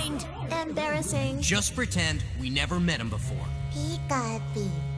mind? Embarrassing. Just pretend we never met him before. Peekaboo.